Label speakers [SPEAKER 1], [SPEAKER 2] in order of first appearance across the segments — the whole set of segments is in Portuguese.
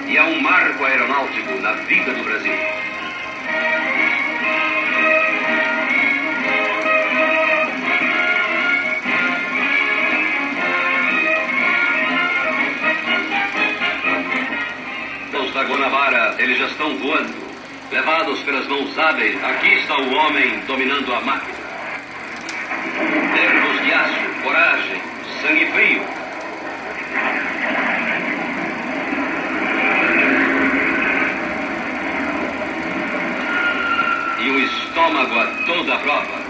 [SPEAKER 1] e é um marco aeronáutico na vida do Brasil. Os da Guanabara, eles já estão voando. Levados pelas mãos hábeis, aqui está o homem dominando a máquina. Nervos de aço, coragem, sangue frio. E um estômago a toda a prova.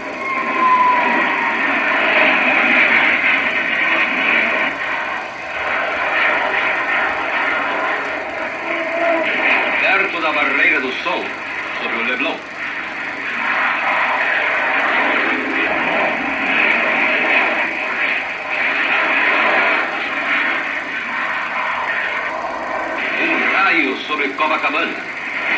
[SPEAKER 1] Perto da barreira do som, sobre o Leblon. Um raio sobre Copacabana.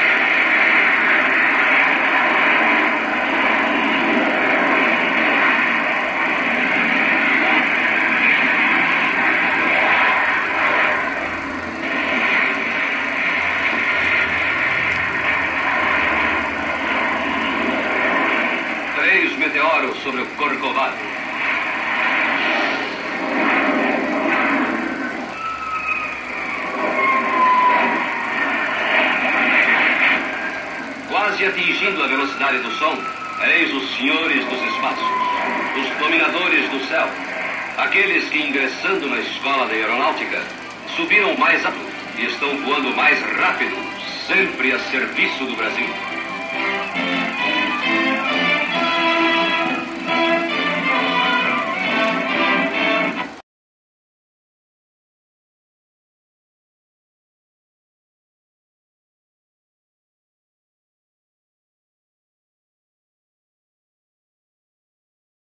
[SPEAKER 1] Meteoros sobre o Corcovado. Quase atingindo a velocidade do som, eis os senhores dos espaços, os dominadores do céu, aqueles que, ingressando na escola da aeronáutica, subiram mais alto e estão voando mais rápido, sempre a serviço do Brasil.